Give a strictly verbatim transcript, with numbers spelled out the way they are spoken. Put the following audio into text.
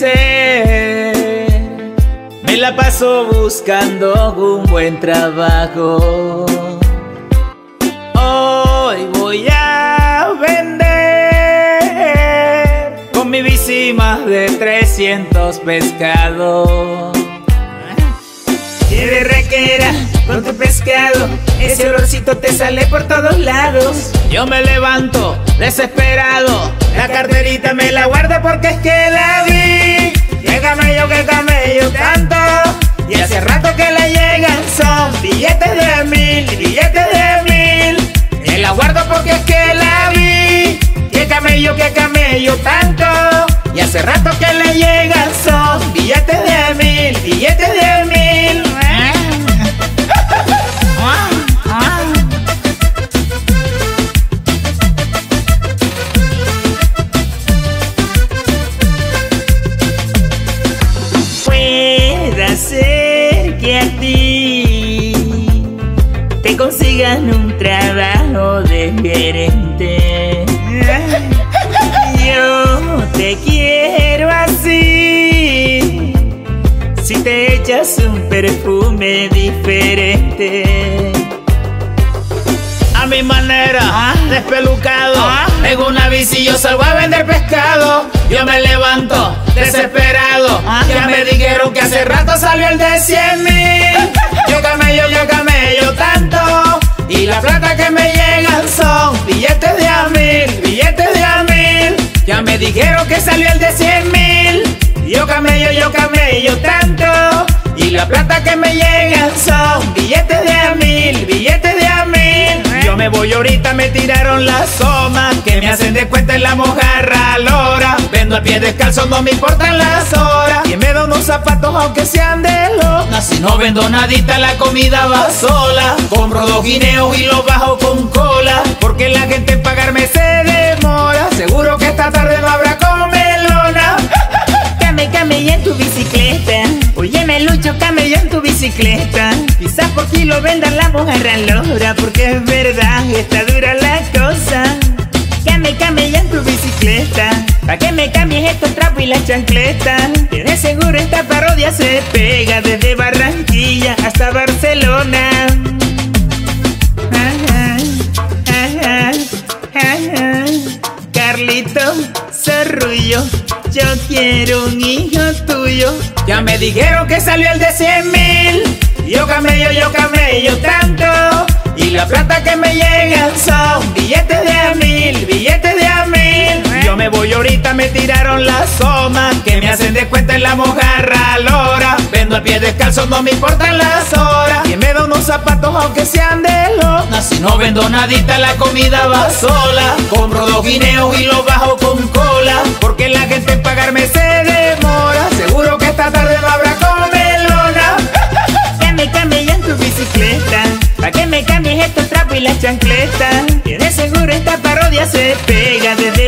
crecer. Me la paso buscando un buen trabajo. Hoy voy a vender con mi bici más de trescientos pescados. Quiere requera con tu pescado, ese olorcito te sale por todos lados. Yo me levanto desesperado, la carterita me la guardo porque es que la vi. Que camello, que camello tanto, y hace rato que le llegan son billetes de mil, billetes de mil. Me la guardo porque es que la vi. Que camello, que camello tanto, y hace rato que le llegan son billetes de mil, billetes de mil. Puede ser que a ti te consigan un trabajo de gerente. Yo te quiero así, si te echas un perfume diferente. A mi manera, ¿Ah? despelucado, ¿Ah? en una bici yo salgo a vender pescado. Yo me levanto desesperado, ¿Ah? ya me dijeron que hace rato salió el de cien mil. Yo camello, yo camello tanto, y la plata que me llegan son billetes de a mil, billetes de a mil. Ya me dijeron que salió el de cien mil. Yo camello, yo camello tanto, y la plata que me llegan son billetes de a mil, billetes de a mil. Yo me voy ahorita, me tiraron las somas, que me hacen de cuenta en la mojarra lora. Vendo a pie descalzo, no me importan las horas, y me da unos zapatos aunque sean de lona. Si no vendo nadita, la comida va sola. Compro dos guineos y los bajo con cola, porque la gente en pagarme se demora. Seguro que esta tarde no habrá comelona. Came, camella en tu bicicleta, óyeme Lucho, camella en tu bicicleta. Quizás por kilo vendan la mojarra lora, porque es verdad, está dura la cosa. Came, camella en tu bicicleta, pa' que me cambies estos trapos y las chancletas. Que de seguro esta parodia se pega desde Barranquilla hasta Barcelona. Ajá, ajá, ajá. Carlito Zorrullo, yo quiero un hijo tuyo. Ya me dijeron que salió el de cien mil. Yo camello, yo camello tanto, y la plata que me llegan son billetes de a mil, billetes de a mil. Yo me voy ahorita, me tiraron las somas, que me hacen de cuenta en la mojarra lora. Vendo a pie descalzo, no me importan las horas, y me da unos zapatos aunque sean de lona. Si no vendo nadita, la comida va sola. Compro dos guineos y los bajo con cola, porque la gente en pagarme se demora. Seguro que esta tarde no habrá comelona. Came, camella en tu bicicleta, pa' que me cambies estos trapos y las chancletas. Que de seguro esta parodia se pega desde